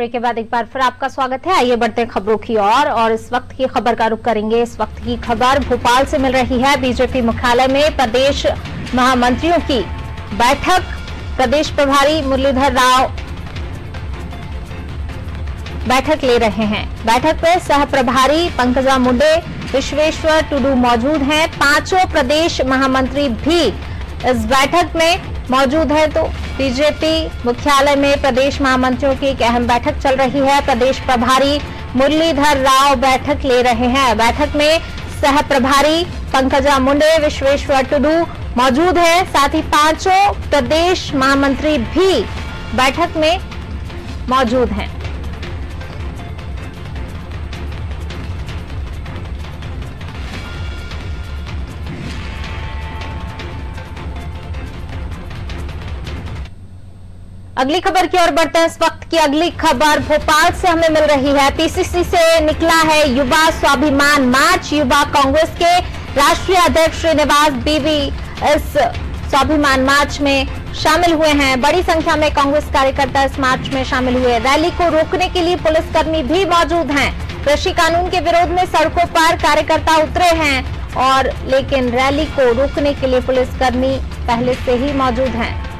Break के बाद एक बार फिर आपका स्वागत है। आइए बढ़ते हैं खबरों की ओर और इस वक्त की खबर का रुख करेंगे। इस वक्त की खबर भोपाल से मिल रही है। बीजेपी मुख्यालय में प्रदेश महामंत्रियों की बैठक। प्रदेश प्रभारी मुरलीधर राव बैठक ले रहे हैं। बैठक में सह प्रभारी पंकजा मुंडे, विश्वेश्वर टुडू मौजूद हैं। पांचों प्रदेश महामंत्री भी इस बैठक में मौजूद है। तो बीजेपी मुख्यालय में प्रदेश महामंत्रियों की एक अहम बैठक चल रही है। प्रदेश प्रभारी मुरलीधर राव बैठक ले रहे हैं। बैठक में सह प्रभारी पंकजा मुंडे, विश्वेश्वर टुडू मौजूद हैं। साथ ही पांचों प्रदेश महामंत्री भी बैठक में मौजूद हैं। अगली खबर की ओर बढ़ते हैं। इस वक्त की अगली खबर भोपाल से हमें मिल रही है। पीसीसी से निकला है युवा स्वाभिमान मार्च। युवा कांग्रेस के राष्ट्रीय अध्यक्ष श्रीनिवास बीवी इस स्वाभिमान मार्च में शामिल हुए हैं। बड़ी संख्या में कांग्रेस कार्यकर्ता इस मार्च में शामिल हुए। रैली को रोकने के लिए पुलिसकर्मी भी मौजूद हैं। कृषि कानून के विरोध में सड़कों पर कार्यकर्ता उतरे हैं लेकिन रैली को रोकने के लिए पुलिसकर्मी पहले से ही मौजूद हैं।